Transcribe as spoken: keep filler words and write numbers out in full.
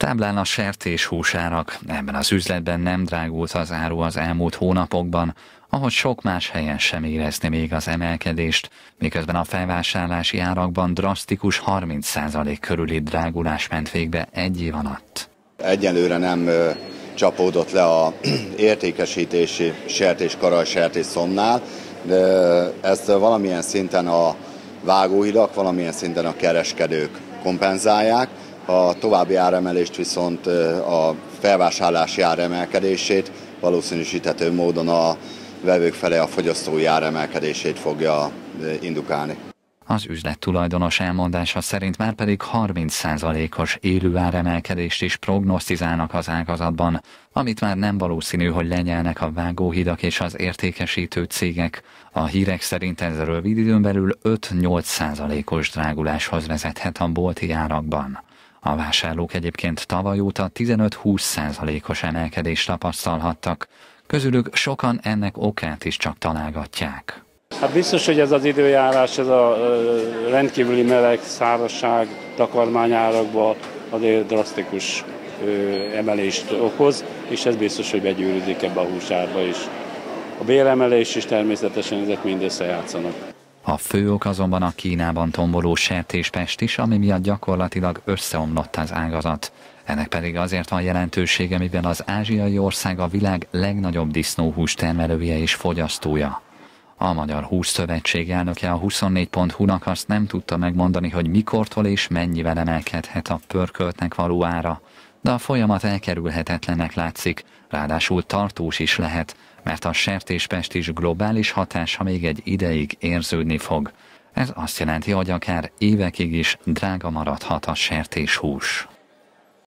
Táblán a sertéshúsárak. Ebben az üzletben nem drágult az áru az elmúlt hónapokban, ahogy sok más helyen sem érezni még az emelkedést, miközben a felvásárlási árakban drasztikus harminc százalék körüli drágulás ment végbe egy év alatt. Egyelőre nem ö, csapódott le a értékesítési sertés-karaj sertésszomnál, de ezt valamilyen szinten a vágóhidak, valamilyen szinten a kereskedők kompenzálják. A további áremelést viszont a felvásárlási áremelkedését valószínűsíthető módon a vevők felé a fogyasztói áremelkedését fogja indukálni. Az üzlet tulajdonos elmondása szerint már pedig harminc százalékos élő áremelkedést is prognosztizálnak az ágazatban, amit már nem valószínű, hogy lenyelnek a vágóhidak és az értékesítő cégek. A hírek szerint ez rövid időn belül öt-nyolc százalékos dráguláshoz vezethet a bolti árakban. A vásárlók egyébként tavaly óta tizenöt-húsz százalékos emelkedést tapasztalhattak, közülük sokan ennek okát is csak találgatják. Hát biztos, hogy ez az időjárás, ez a rendkívüli meleg, szárazság takarmányárakban azért drasztikus emelést okoz, és ez biztos, hogy begyűrűzik ebbe a húsárba is. A béremelés is természetesen ezek mind összejátszanak. A fő ok azonban a Kínában tomboló sertéspest is, ami miatt gyakorlatilag összeomlott az ágazat. Ennek pedig azért van jelentősége, mivel az ázsiai ország a világ legnagyobb disznóhús termelője és fogyasztója. A Magyar Hússzövetség elnöke a huszonnégy pont hu-nak azt nem tudta megmondani, hogy mikortól és mennyivel emelkedhet a pörköltnek való ára, de a folyamat elkerülhetetlennek látszik, ráadásul tartós is lehet, mert a sertéspest is globális hatása még egy ideig érződni fog. Ez azt jelenti, hogy akár évekig is drága maradhat a sertéshús.